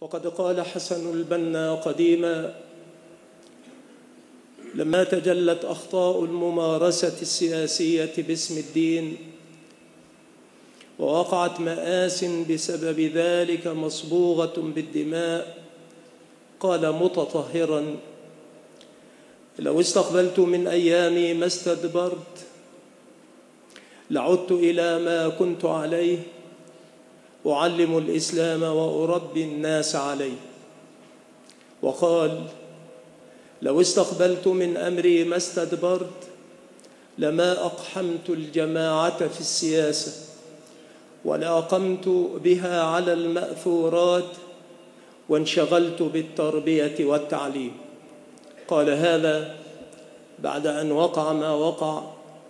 وقد قال حسن البنا قديما لما تجلت أخطاء الممارسة السياسية باسم الدين ووقعت مآس بسبب ذلك مصبوغة بالدماء، قال متطهرا: لو استقبلت من أيامي ما استدبرت لعدت إلى ما كنت عليه أعلم الإسلام وأربي الناس عليه. وقال: لو استقبلت من أمري ما استدبرت لما أقحمت الجماعة في السياسة ولا أقمت بها على المأثورات وانشغلت بالتربية والتعليم. قال هذا بعد أن وقع ما وقع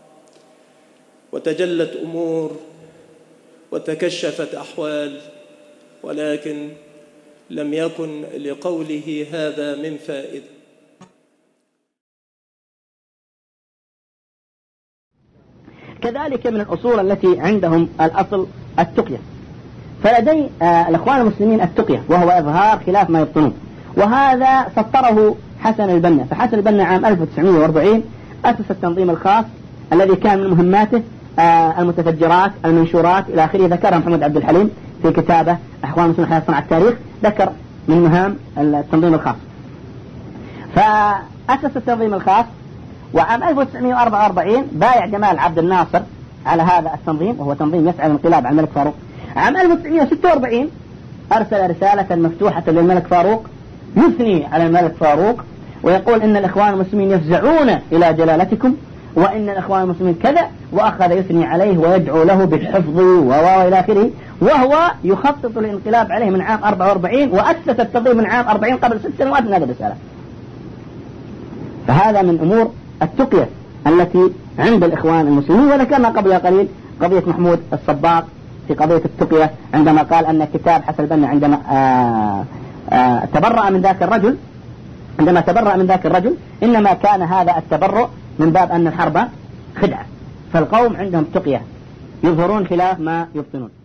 وتجلت أمور وتكشفت أحوال، ولكن لم يكن لقوله هذا من فائدة. كذلك من الأصول التي عندهم الأصل التقية، فلدي الإخوان المسلمين التقية وهو إظهار خلاف ما يبطنون، وهذا سطره حسن البنا. فحسن البنا عام 1940 أسس التنظيم الخاص الذي كان من مهماته المتفجرات، المنشورات إلى آخره. ذكرها محمد عبد الحليم في كتابه أخوان المسلمين حياة صنع التاريخ، ذكر من مهام التنظيم الخاص. فأسس التنظيم الخاص، وعام 1944 بايع جمال عبد الناصر على هذا التنظيم، وهو تنظيم يسعى للانقلاب على الملك فاروق. عام 1946 أرسل رسالة مفتوحة للملك فاروق يثني على الملك فاروق ويقول إن الإخوان المسلمين يفزعون إلى جلالتكم، وإن الإخوان المسلمين كذا، وأخذ يثني عليه ويدعو له بالحفظ وإلى آخره، وهو يخطط الانقلاب عليه من عام 44، وأسس التنظيم من عام 40 قبل 6 سنوات من هذه الرسالة. فهذا من أمور التقية التي عند الإخوان المسلمين. وذكرنا قبل قليل قضية محمود الصباغ في قضية التقية عندما قال أن كتاب حسن البنا عندما تبرأ من ذاك الرجل، عندما تبرأ من ذاك الرجل إنما كان هذا التبرؤ من باب أن الحرب خدعة. فالقوم عندهم تقية يظهرون خلاف ما يبطنون.